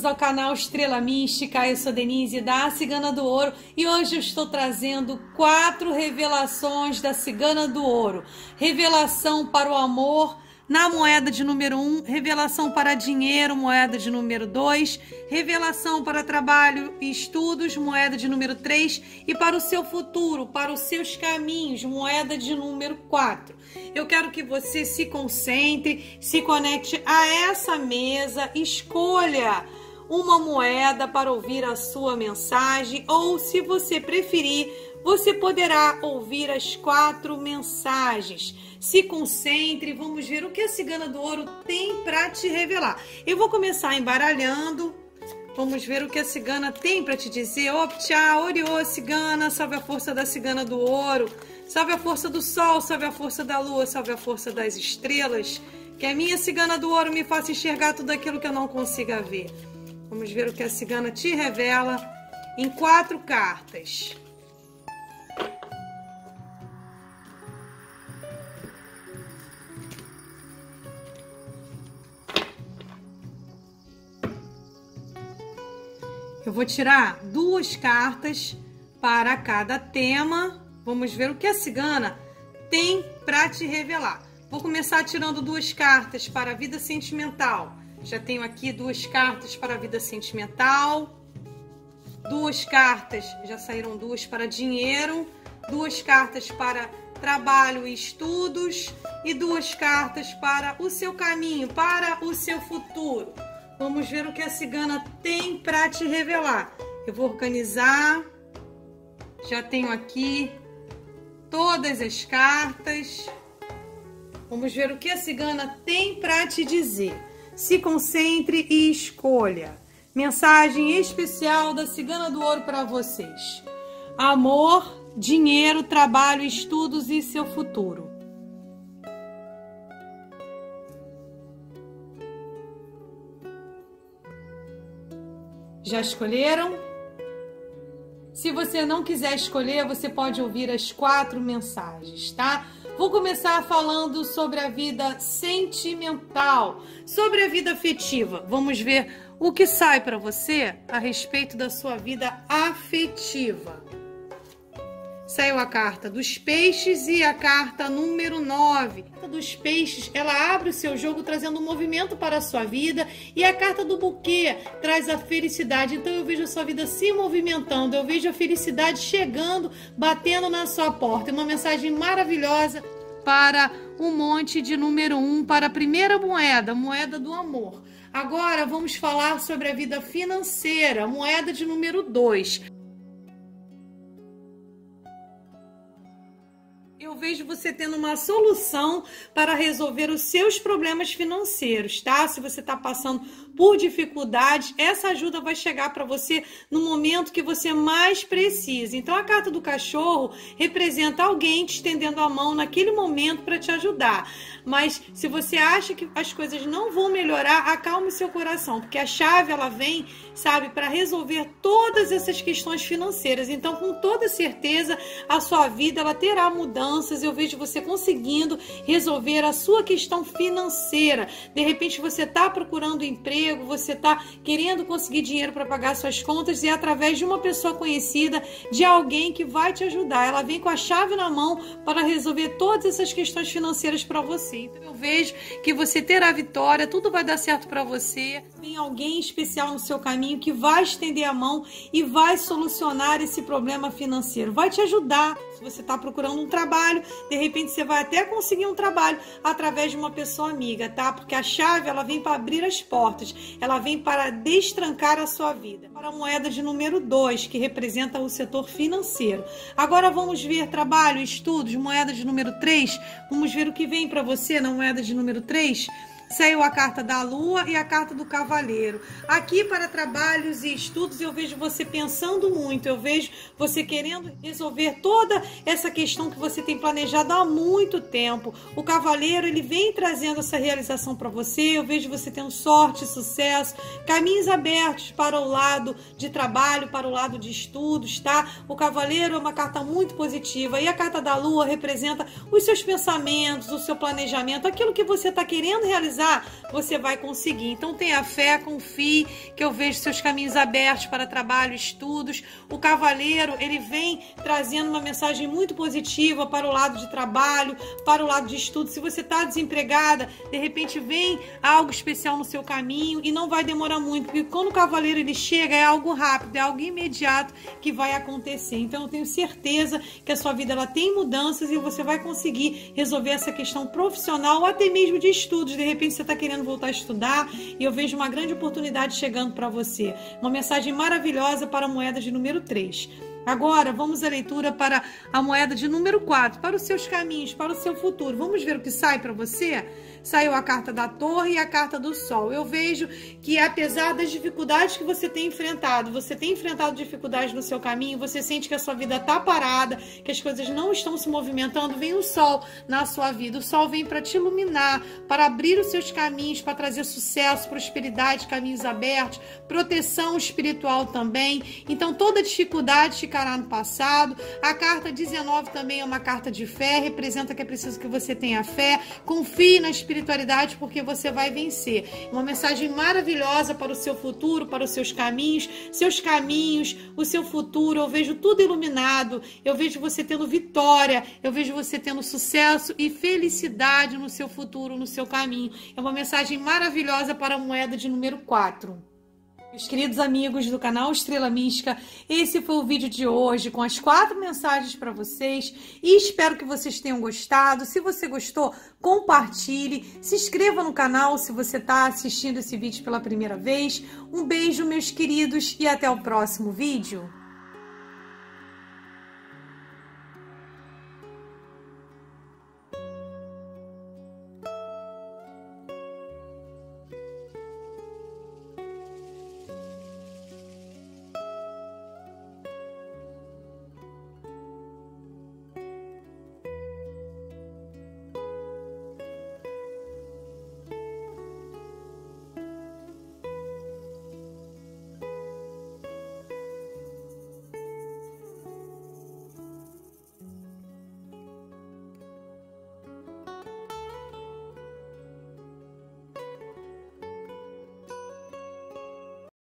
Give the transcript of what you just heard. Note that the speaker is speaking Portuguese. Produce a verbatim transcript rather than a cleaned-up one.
bem-vindos ao canal Estrela Mística. Eu sou Denise da Cigana do Ouro e hoje eu estou trazendo quatro revelações da Cigana do Ouro. Revelação para o amor na moeda de número um, revelação para dinheiro, moeda de número dois, revelação para trabalho e estudos, moeda de número três, e para o seu futuro, para os seus caminhos, moeda de número quatro. Eu quero que você se concentre, se conecte a essa mesa, escolha uma moeda para ouvir a sua mensagem, ou se você preferir, você poderá ouvir as quatro mensagens. Se concentre, vamos ver o que a Cigana do Ouro tem para te revelar. Eu vou começar embaralhando. Vamos ver o que a Cigana tem para te dizer. Optcha, Oriô, Cigana, salve a força da Cigana do Ouro. Salve a força do Sol, salve a força da Lua, salve a força das estrelas. Que a minha Cigana do Ouro me faça enxergar tudo aquilo que eu não consiga ver. Vamos ver o que a Cigana te revela em quatro cartas. Eu vou tirar duas cartas para cada tema. Vamos ver o que a Cigana tem para te revelar. Vou começar tirando duas cartas para a vida sentimental. Já tenho aqui duas cartas para a vida sentimental. Duas cartas, já saíram duas para dinheiro. Duas cartas para trabalho e estudos. E duas cartas para o seu caminho, para o seu futuro. Vamos ver o que a Cigana tem para te revelar. Eu vou organizar. Já tenho aqui todas as cartas. Vamos ver o que a Cigana tem para te dizer. Se concentre e escolha. Mensagem especial da Cigana do Ouro para vocês. Amor, dinheiro, trabalho, estudos e seu futuro. Já escolheram? Se você não quiser escolher, você pode ouvir as quatro mensagens, tá? Vou começar falando sobre a vida sentimental, sobre a vida afetiva. Vamos ver o que sai para você a respeito da sua vida afetiva. Saiu a carta dos peixes e a carta número nove. A carta dos peixes, ela abre o seu jogo trazendo um movimento para a sua vida. E a carta do buquê traz a felicidade. Então eu vejo a sua vida se movimentando. Eu vejo a felicidade chegando, batendo na sua porta. É uma mensagem maravilhosa para o monte de número um, para a primeira moeda, moeda do amor. Agora vamos falar sobre a vida financeira, moeda de número dois. Eu vejo você tendo uma solução para resolver os seus problemas financeiros, tá? Se você está passando por dificuldades, essa ajuda vai chegar para você no momento que você mais precisa. Então, a carta do cachorro representa alguém te estendendo a mão naquele momento para te ajudar. Mas se você acha que as coisas não vão melhorar, acalme seu coração, porque a chave, ela vem, sabe, para resolver todas essas questões financeiras. Então, com toda certeza, a sua vida, ela terá mudanças. Eu vejo você conseguindo resolver a sua questão financeira. De repente, você está procurando emprego, você está querendo conseguir dinheiro para pagar suas contas e é através de uma pessoa conhecida, de alguém que vai te ajudar. Ela vem com a chave na mão para resolver todas essas questões financeiras para você. Então eu vejo que você terá vitória, tudo vai dar certo para você. Tem alguém especial no seu caminho que vai estender a mão e vai solucionar esse problema financeiro. Vai te ajudar. Se você está procurando um trabalho, de repente você vai até conseguir um trabalho através de uma pessoa amiga, tá? Porque a chave, ela vem para abrir as portas, ela vem para destrancar a sua vida. Para a moeda de número dois, que representa o setor financeiro. Agora vamos ver trabalho, estudos, moeda de número três. Vamos ver o que vem para você na moeda de número três. Saiu a carta da Lua e a carta do Cavaleiro. Aqui para trabalhos e estudos eu vejo você pensando muito, eu vejo você querendo resolver toda essa questão que você tem planejado há muito tempo. O Cavaleiro, ele vem trazendo essa realização para você, eu vejo você tendo sorte, sucesso, caminhos abertos para o lado de trabalho, para o lado de estudos, tá? O Cavaleiro é uma carta muito positiva e a carta da Lua representa os seus pensamentos, o seu planejamento, aquilo que você está querendo realizar realizar, você vai conseguir. Então tenha fé, confie, que eu vejo seus caminhos abertos para trabalho, estudos. O cavaleiro, ele vem trazendo uma mensagem muito positiva para o lado de trabalho, para o lado de estudo. Se você está desempregada, de repente vem algo especial no seu caminho e não vai demorar muito, porque quando o cavaleiro ele chega, é algo rápido, é algo imediato que vai acontecer. Então eu tenho certeza que a sua vida ela tem mudanças e você vai conseguir resolver essa questão profissional ou até mesmo de estudos. De repente você está querendo voltar a estudar e eu vejo uma grande oportunidade chegando para você. Uma mensagem maravilhosa para a moeda de número três. Agora, vamos à leitura para a moeda de número quatro, para os seus caminhos, para o seu futuro. Vamos ver o que sai para você? Saiu a carta da Torre e a carta do Sol. Eu vejo que, apesar das dificuldades que você tem enfrentado, você tem enfrentado dificuldades no seu caminho, você sente que a sua vida está parada, que as coisas não estão se movimentando, vem o Sol na sua vida. O Sol vem para te iluminar, para abrir os seus caminhos, para trazer sucesso, prosperidade, caminhos abertos, proteção espiritual também. Então, toda dificuldade ficará no passado. A carta dezenove também é uma carta de fé, representa que é preciso que você tenha fé, confie na espiritualidade, porque você vai vencer. Uma mensagem maravilhosa para o seu futuro, para os seus caminhos, seus caminhos, o seu futuro. Eu vejo tudo iluminado, eu vejo você tendo vitória, eu vejo você tendo sucesso e felicidade no seu futuro, no seu caminho. É uma mensagem maravilhosa para a moeda de número quatro. Meus queridos amigos do canal Estrela Mística, esse foi o vídeo de hoje com as quatro mensagens para vocês e espero que vocês tenham gostado. Se você gostou, compartilhe, se inscreva no canal se você está assistindo esse vídeo pela primeira vez. Um beijo, meus queridos, e até o próximo vídeo.